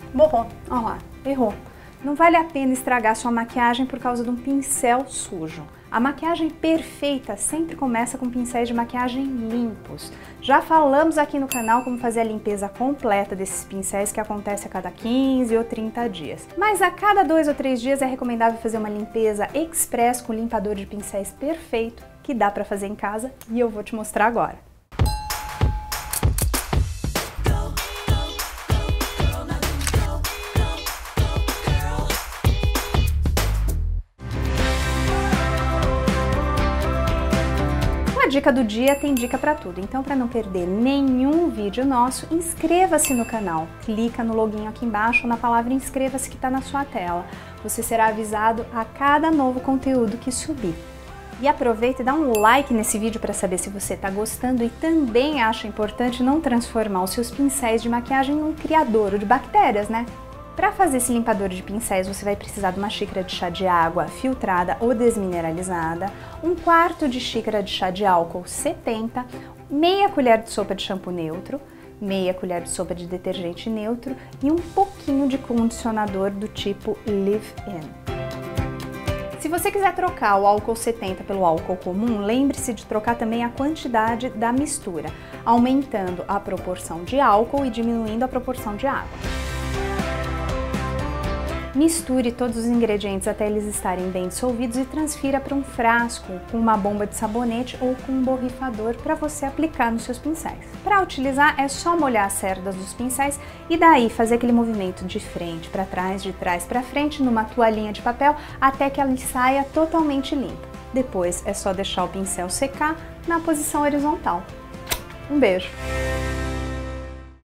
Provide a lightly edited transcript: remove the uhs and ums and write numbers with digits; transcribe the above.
Borrou, olha lá, errou. Não vale a pena estragar sua maquiagem por causa de um pincel sujo. A maquiagem perfeita sempre começa com pincéis de maquiagem limpos. Já falamos aqui no canal como fazer a limpeza completa desses pincéis, que acontece a cada 15 ou 30 dias. Mas a cada 2 ou 3 dias é recomendável fazer uma limpeza express com limpador de pincéis perfeito, que dá para fazer em casa e eu vou te mostrar agora. A dica do dia tem dica para tudo, então para não perder nenhum vídeo nosso, inscreva-se no canal, clica no loginho aqui embaixo ou na palavra inscreva-se que está na sua tela. Você será avisado a cada novo conteúdo que subir. E aproveita e dá um like nesse vídeo para saber se você está gostando e também acha importante não transformar os seus pincéis de maquiagem em um criadouro de bactérias, né? Para fazer esse limpador de pincéis, você vai precisar de uma xícara de chá de água filtrada ou desmineralizada, 1/4 de xícara de chá de álcool 70, meia colher de sopa de shampoo neutro, meia colher de sopa de detergente neutro e um pouquinho de condicionador do tipo Leave-In. Se você quiser trocar o álcool 70 pelo álcool comum, lembre-se de trocar também a quantidade da mistura, aumentando a proporção de álcool e diminuindo a proporção de água. Misture todos os ingredientes até eles estarem bem dissolvidos e transfira para um frasco com uma bomba de sabonete ou com um borrifador para você aplicar nos seus pincéis. Para utilizar é só molhar as cerdas dos pincéis e daí fazer aquele movimento de frente para trás, de trás para frente numa toalhinha de papel até que ela saia totalmente limpa. Depois é só deixar o pincel secar na posição horizontal. Um beijo!